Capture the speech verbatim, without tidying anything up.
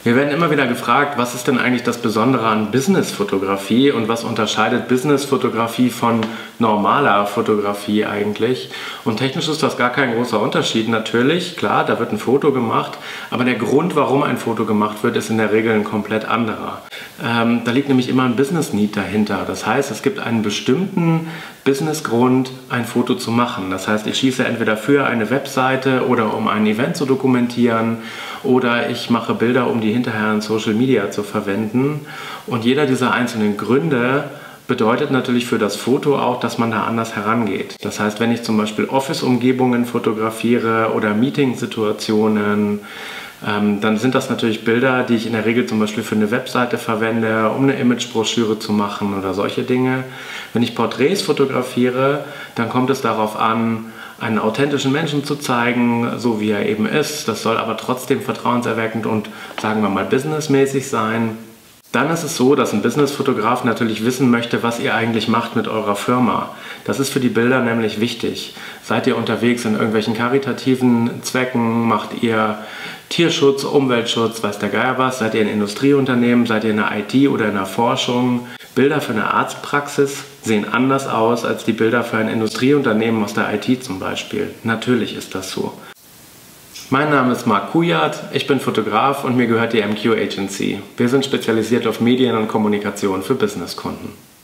Wir werden immer wieder gefragt, was ist denn eigentlich das Besondere an Business-Fotografie und was unterscheidet Business-Fotografie von normaler Fotografie eigentlich? Und technisch ist das gar kein großer Unterschied. Natürlich, klar, da wird ein Foto gemacht, aber der Grund, warum ein Foto gemacht wird, ist in der Regel ein komplett anderer. Ähm, da liegt nämlich immer ein Business-Need dahinter. Das heißt, es gibt einen bestimmten Business-Grund, ein Foto zu machen. Das heißt, ich schieße entweder für eine Webseite oder um ein Event zu dokumentieren oder ich mache Bilder, um die hinterher in Social Media zu verwenden. Und jeder dieser einzelnen Gründe bedeutet natürlich für das Foto auch, dass man da anders herangeht. Das heißt, wenn ich zum Beispiel Office-Umgebungen fotografiere oder Meetingsituationen, ähm, dann sind das natürlich Bilder, die ich in der Regel zum Beispiel für eine Webseite verwende, um eine Imagebroschüre zu machen oder solche Dinge. Wenn ich Porträts fotografiere, dann kommt es darauf an, einen authentischen Menschen zu zeigen, so wie er eben ist. Das soll aber trotzdem vertrauenserweckend und, sagen wir mal, businessmäßig sein. Dann ist es so, dass ein Businessfotograf natürlich wissen möchte, was ihr eigentlich macht mit eurer Firma. Das ist für die Bilder nämlich wichtig. Seid ihr unterwegs in irgendwelchen karitativen Zwecken? Macht ihr Tierschutz, Umweltschutz, weiß der Geier was? Seid ihr ein Industrieunternehmen? Seid ihr in der I T oder in der Forschung? Bilder für eine Arztpraxis sehen anders aus als die Bilder für ein Industrieunternehmen aus der I T zum Beispiel. Natürlich ist das so. Mein Name ist Marc Kujat, ich bin Fotograf und mir gehört die M Q Agency. Wir sind spezialisiert auf Medien und Kommunikation für Businesskunden.